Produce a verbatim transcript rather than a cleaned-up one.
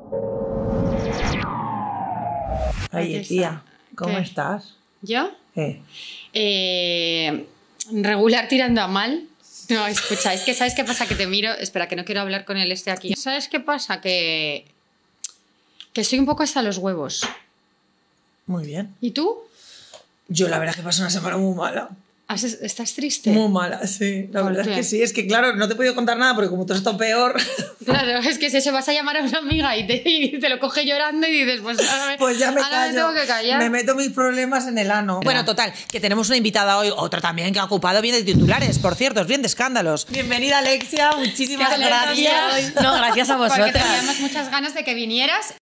Oye, tía, ¿cómo ¿Qué? estás? ¿Yo? Eh. Eh, regular tirando a mal. No, escucha, es que ¿sabes qué pasa? Que te miro... Espera, que no quiero hablar con el este aquí. ¿Sabes qué pasa? Que... Que estoy un poco hasta los huevos. Muy bien. ¿Y tú? Yo la verdad es que pasé una semana muy mala. ¿Has- ¿Estás triste? Muy mala, sí. La ¿Por verdad qué? es que sí. Es que claro, no te he podido contar nada porque como todo está peor... Claro, es que es eso, vas a llamar a una amiga y te, y te lo coge llorando y dices, pues ahora me, Pues ya me ahora callo. me tengo que callar. Me meto mis problemas en el ano. Bueno, total, que tenemos una invitada hoy, otra también que ha ocupado bien de titulares, por cierto, es bien de escándalos. Bienvenida, Alexia. Muchísimas Qué gracias. alegría. No, gracias a Porque vosotras. teníamos muchas ganas de que vinieras.